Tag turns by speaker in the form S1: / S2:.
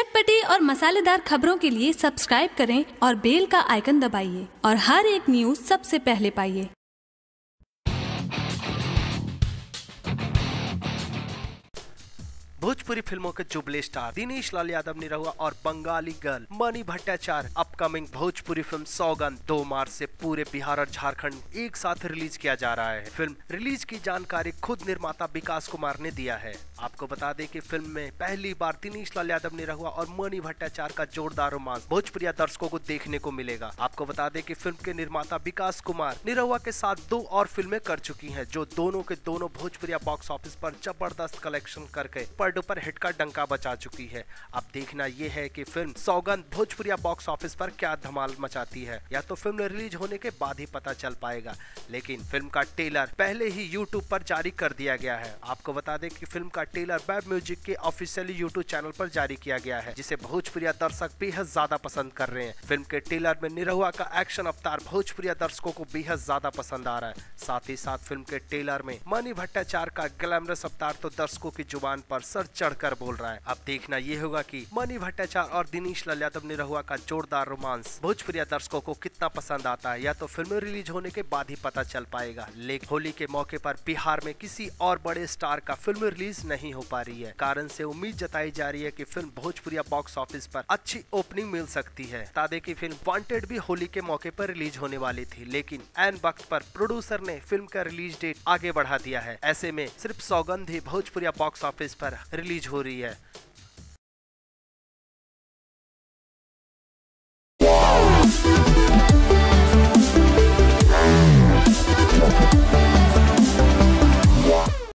S1: चटपटी और मसालेदार खबरों के लिए सब्सक्राइब करें और बेल का आइकन दबाइए और हर एक न्यूज़ सबसे पहले पाइए।
S2: भोजपुरी फिल्मों के जुबले स्टार दिनेश लाल यादव निरहुआ और Bengali girl Mani Bhattacharya upcoming Bhojpuri film Saugandh 2 मार्च से पूरे बिहार और झारखंड एक साथ रिलीज किया जा रहा है। फिल्म रिलीज की जानकारी खुद निर्माता विकास कुमार ने दिया है। आपको बता दें कि फिल्म में पहली बार दिनेश लाल यादव निरहुआ और मनी भट्टाचार्य का जोरदार रोमांस भोजपुरी दर्शकों को देखने को मिलेगा। आपको बता दें कि फिल्म के निर्माता विकास कुमार निरहुआ के साथ 2 और फिल्में कर चुकी हैं, जो दोनों के दोनों भोजपुरी बॉक्स ऑफिस पर जबरदस्त कलेक्शन करके पर हिट का डंका बचा चुकी है। अब देखना यह है कि फिल्म सौगंध भोजपुरिया बॉक्स ऑफिस पर क्या धमाल मचाती है, या तो फिल्म रिलीज होने के बाद ही पता चल पाएगा। लेकिन फिल्म का ट्रेलर पहले ही यूट्यूब पर जारी कर दिया गया है। आपको बता दें कि फिल्म का ट्रेलर वेब म्यूजिक के ऑफिशियली यूट्यूब चैनल पर जारी किया गया है, जिसे भोजपुरिया दर्शक बेहद ज्यादा पसंद कर रहे हैं। फिल्म के ट्रेलर में निरहुआ का एक्शन अवतार भोजपुरिया दर्शकों को बेहद ज्यादा पसंद आ रहा है। साथ ही साथ फिल्म के ट्रेलर में मनी भट्टाचार्य का ग्लैमरस अवतार तो दर्शकों की जुबान पर सर चढ़कर बोल रहा है। अब देखना ये होगा कि मनी भट्टाचार्य और दिनेश लाल यादव निरहुआ का जोरदार रोमांस भोजपुरिया दर्शकों को कितना पसंद आता है, या तो फिल्म रिलीज होने के बाद ही पता चल पाएगा। लेकिन होली के मौके पर बिहार में किसी और बड़े स्टार का फिल्म रिलीज नहीं हो पा रही है। कारण से उम्मीद जताई जा रही है कि फिल्म भोजपुरिया बॉक्स ऑफिस पर अच्छी ओपनिंग मिल सकती है। बता दें कि फिल्म वांटेड भी होली के मौके पर रिलीज होने वाली थी, लेकिन ऐन वक्त पर प्रोड्यूसर ने फिल्म का रिलीज डेट आगे बढ़ा दिया है। ऐसे में सिर्फ सौगंध ही भोजपुरिया बॉक्स ऑफिस पर रिलीज हो रही है।